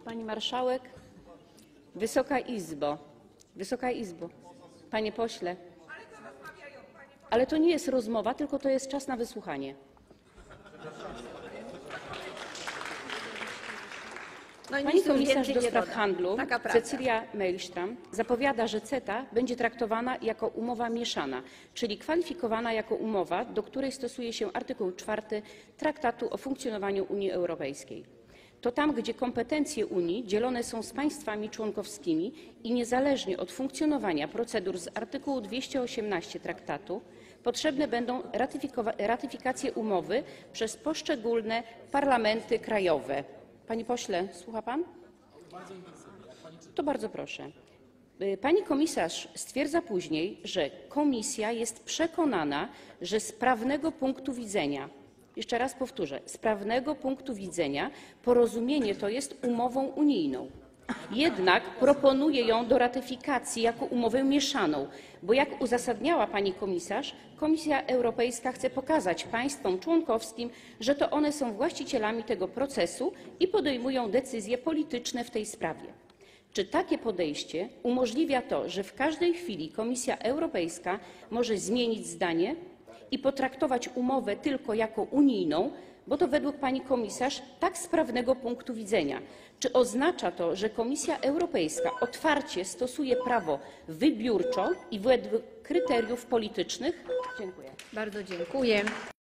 Pani marszałek, Wysoka Izbo, panie pośle, ale to nie jest rozmowa, tylko to jest czas na wysłuchanie. Pani komisarz do spraw handlu Cecilia Malmström zapowiada, że CETA będzie traktowana jako umowa mieszana, czyli kwalifikowana jako umowa, do której stosuje się artykuł 4 Traktatu o funkcjonowaniu Unii Europejskiej. To tam, gdzie kompetencje Unii dzielone są z państwami członkowskimi i niezależnie od funkcjonowania procedur z artykułu 218 traktatu potrzebne będą ratyfikacje umowy przez poszczególne parlamenty krajowe. Panie pośle, słucha pan? To bardzo proszę. Pani komisarz stwierdza później, że Komisja jest przekonana, że z prawnego punktu widzenia, jeszcze raz powtórzę, z prawnego punktu widzenia porozumienie to jest umową unijną. Jednak proponuje ją do ratyfikacji jako umowę mieszaną, bo jak uzasadniała pani komisarz, Komisja Europejska chce pokazać państwom członkowskim, że to one są właścicielami tego procesu i podejmują decyzje polityczne w tej sprawie. Czy takie podejście umożliwia to, że w każdej chwili Komisja Europejska może zmienić zdanie i potraktować umowę tylko jako unijną, bo to według pani komisarz tak z prawnego punktu widzenia. Czy oznacza to, że Komisja Europejska otwarcie stosuje prawo wybiórczo i według kryteriów politycznych? Dziękuję. Bardzo dziękuję.